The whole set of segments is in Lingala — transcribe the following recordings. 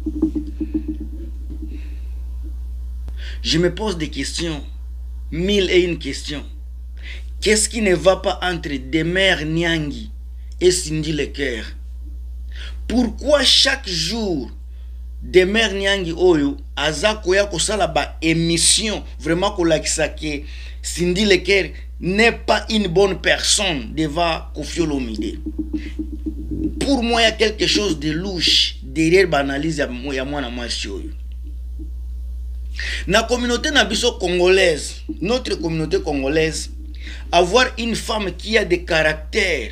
Je me pose des questions, mille et une questions. Qu'est-ce qui ne va pas entre Demer Niangi et Cindy Leker? Pourquoi chaque jour Demer Niangi oyo aza koya kosala ba émission vraiment kolakisa ke Cindy Leker n'est pas une bonne personne devant Koffi Olomide? Pour moi, il y a quelque chose de louche derrière l'analyse ya mwana mwasi oyo. Na communauté nabiso congolaise, notre communauté congolaise, avoir une femme qui a des caractères,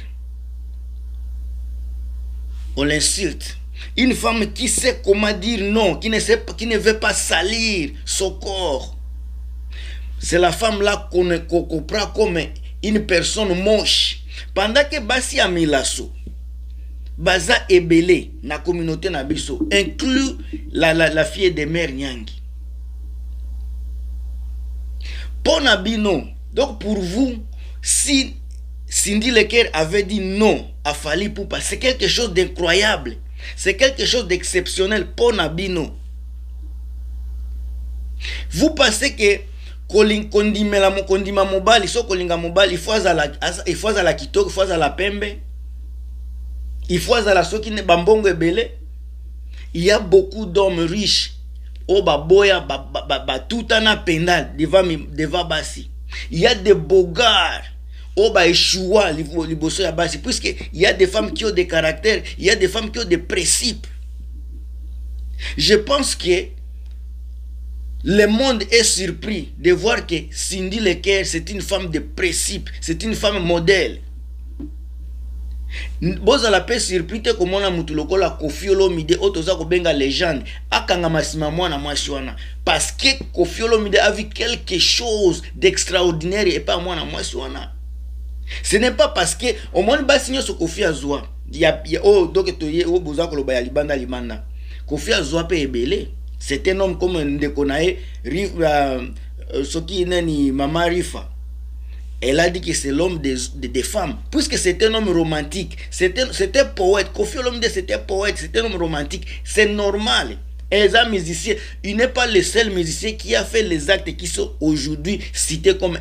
on l'insulte. Une femme qui sait comment dire non, qui ne veut pas salir son corps. C'est la femme là qu'on prend comme une personne moche. Pendant que Basi Amilasso, Baza Ebele, na communauté nabiso, inclut la fille de Mère Niangi. Ponabino. Donc pour vous, si Cindy Leker avait dit non à Fally Ipupa, c'est quelque chose d'incroyable. C'est quelque chose d'exceptionnel. Ponabino. Vous pensez que kondima mobali, so kolinga mobali, il faut à la kitoko, il faut à la pembe, il faut à la soki ne bambongo ebele. Il y a beaucoup d'hommes riches. Oh baboya tutana pendal devant basi. Il y a des bogards. Oh ba échoua liboso ya basi, puisque il y a des femmes qui ont des caractères, il y a des femmes qui ont des principes. Je pense que le monde est surpris de voir que Cindy Leker, c'est une femme de principe, c'est une femme modèle. Boza la paix surpris te comme on a mutuloko la Koffi Olomide otoza ko benga légende akanga masima mwana mwasiwana, parce que Koffi Olomide a vu quelque chose d'extraordinaire et pas mwana mwasiwana. Ce n'est pas parce que au moins basigno so Koffi azwa ya oh donc toye o boza ko loba ya libanda limanda Koffi azwa pe ebele. C'est un homme comme Ndekonae Soki nani Mama Rifa. Elle a dit que c'est l'homme des femmes, puisque c'est un homme romantique. C'était poète. Koffi Olomide, c'était poète, c'était un homme romantique. C'est normal. Et les musiciens, il n'est pas le seul musicien qui a fait les actes qui sont aujourd'hui cités comme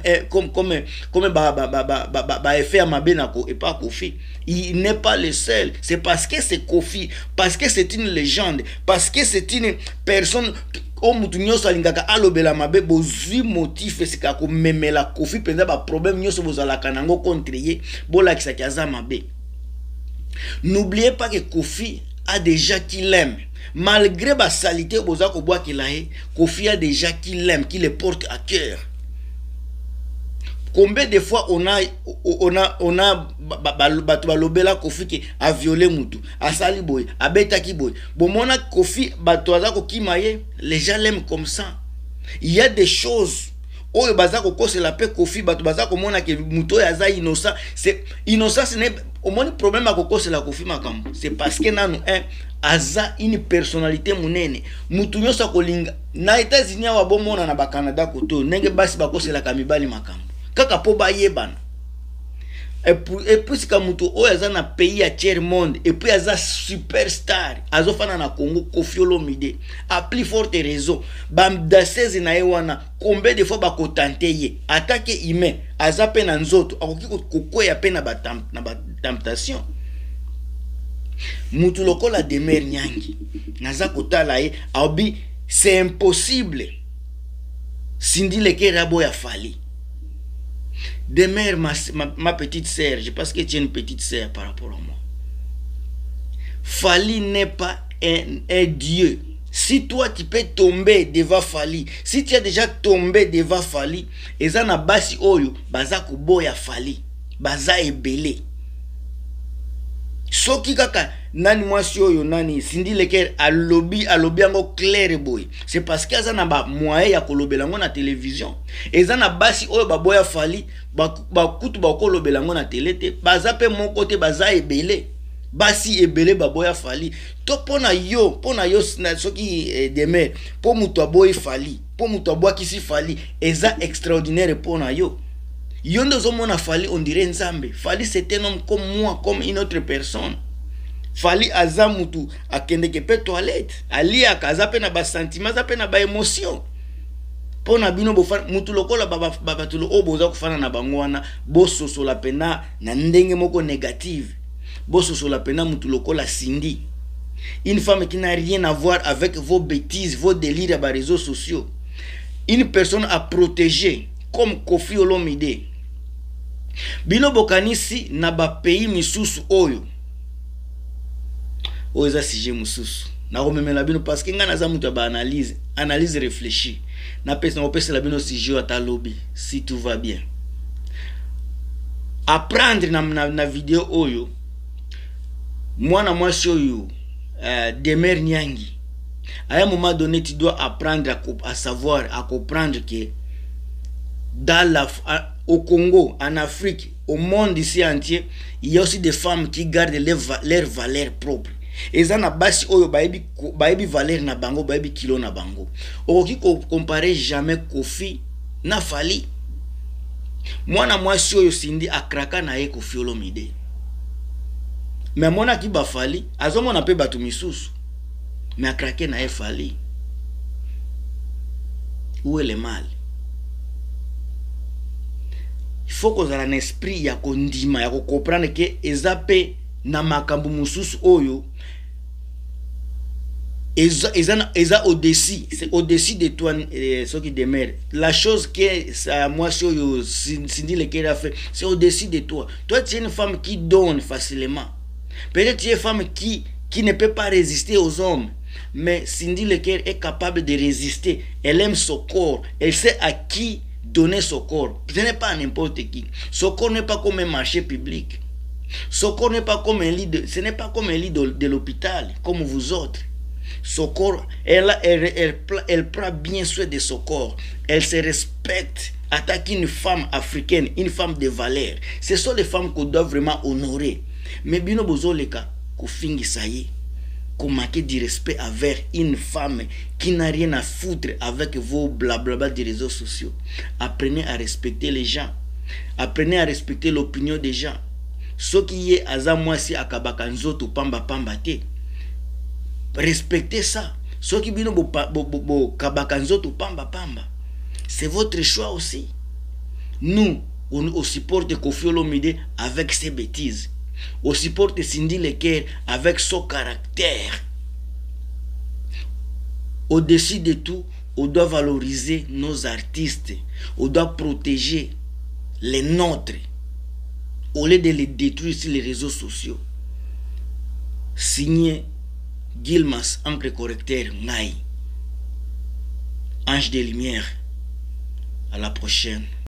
effet à Mabenako et pas Koffi. Il n'est pas le seul. C'est parce que c'est Koffi, parce que c'est une légende, parce que c'est une personne. O mutu nyoso alingaka alobela mabe bozwi motif esika ko memela Koffi penza ba problème nyoso bozala kanango contre ye bola kisaki aza mabe. N'oubliez pas que Koffi a des gens qui l'aiment. Malgré ba salité bozako boa kilae, Koffi a des gens qui l'aiment, qui les portent à cœur. Combien de fois on a balobela Koffi qui a violé mutu, a sali boy, a beta ki boy. Bon mona Koffi batoaza ko kimaye, les gens l'aiment comme ça. Il y a des choses oyo bazako ko c'est la paix Koffi bato bazako mona ke muto ya za innocent, c'est innocent, ce n'est au moins problème à ko c'est la Koffi makambo. C'est parce que nanu aza une personnalité munene. Mutu nyosa kolinga na États-Unis wa bomona na ba Canada koto nenge basi bako c'est la kamibali makambo. Kaka po ba yebana. Et puis quand mutu oyaza na pays à tiers monde et puis aza superstar azofana na Congo Koffi Olomide a plus forte raison bam daseze na ewana combien de fois ba ko tenter attaquer humain aza pe na nzoto akoki ko ya pe na ba temptation. Mutu lokola Demer Niangi naza kotala ye abi c'est impossible. Cindy Leker rabo ya Fally. Demer, ma petite sœur, je pense que tu es une petite sœur par rapport à moi. Fally n'est pas un dieu. Si toi tu peux tomber devant Fally, si tu as déjà tombé devant Fally, ezana basi oyo baza koboya Fally, baza ebele. Soki kaka nani mwasi oyo nani Cindy Leker alobi ango clair boy. C'est parce que azana ba moyen ya kolobela ngo na télévision. Ezana basi oyo baboya Fally ba kutu ba kolobela ngo na télé te. Baza pe mon côté baza ebele. Basi ebele baboya Fally. To pona yo na soki Demer po mutu aboy Fally, po mutu aboa kisi Fally, eza extraordinaire pona yo. Yondo zomona Fally on dirait nzambe. Fally c'est un homme comme moi, comme une autre personne. Fali aza mutu akendeke pe toilette, ali akaza pe na ba sentiment, za pe na ba émotion. Pona bino bofana mutu lokola baba tulo oboza kufana na bango wana bososo la pena na ndenge moko négative. Bososo la pena mutu lokola Cindy. Une femme qui n'a rien à voir avec vos bêtises, vos délires à réseaux sociaux. Une personne à protéger comme Koffi Olomide. Bino bokanisi na ba pays misusu oyo. Oza sujet mususu. Na romemela bino parce que nga naza mutu ba analyse réfléchie. Na pesa la bino sujet ata lobby si tout va bien. Apprendre na vidéo oyo. Mwana mwasi oyo Demer Nyangi. À un moment donné, tu dois apprendre à savoir, à comprendre que au Congo, en Afrique, au monde ici entier, il y a aussi des femmes qui gardent leurs valeurs propres. Et ça n'a pas si oyo baebi valeur na bango, baebi kilo na bango. Oki comparer jamais Koffi na Fali. Mwana mwasi oyo Cindy akraka na ye Koffi Olomide. Mais mona ki ba Fali, azomona pe batu misusu. Mais akrake na ye Fali. Où est le mal? Il faut qu'on ait un esprit ya kondima, ya comprendre que ezape na makambu mususu oyo eza au-dessus, c'est au-dessus de toi ce qui demeure. La chose que ça moi oyo Cindy Lekere a fait, c'est au-dessus de toi. Toi tu es une femme qui donne facilement. Peut-être tu es une femme qui ne peut pas résister aux hommes. Mais Cindy Lekere est capable de résister. Elle aime son corps. Elle sait à qui donner son corps. Ce n'est pas n'importe qui. Son corps n'est pas comme un marché public. Son corps n'est pas comme un lit ce n'est pas comme un lit de l'hôpital, comme vous autres. Son corps, elle prend bien soin de son corps. Elle se respecte. Attaquer une femme africaine, une femme de valeur. Ce sont les femmes qu'on doit vraiment honorer. Mais bino bozo leka, ko fingi saye. Qu'on manque du respect envers une femme qui n'a rien à foutre avec vos blablabla des réseaux sociaux. Apprenez à respecter les gens. Apprenez à respecter l'opinion des gens. Ce qui est aza mwasi akabaka nzoto pamba pamba te. Respectez ça. Ce qui bino bo kabaka nzoto pamba pamba. C'est votre choix aussi. Nous, on supporte Koffi Olomide avec ses bêtises. On supporte Cindy Lekere avec son caractère. Au-dessus de tout, on doit valoriser nos artistes. On doit protéger les nôtres. Au lieu de les détruire sur les réseaux sociaux. Signé Gilmas, encre correcteur, Ngai. Ange de lumière. À la prochaine.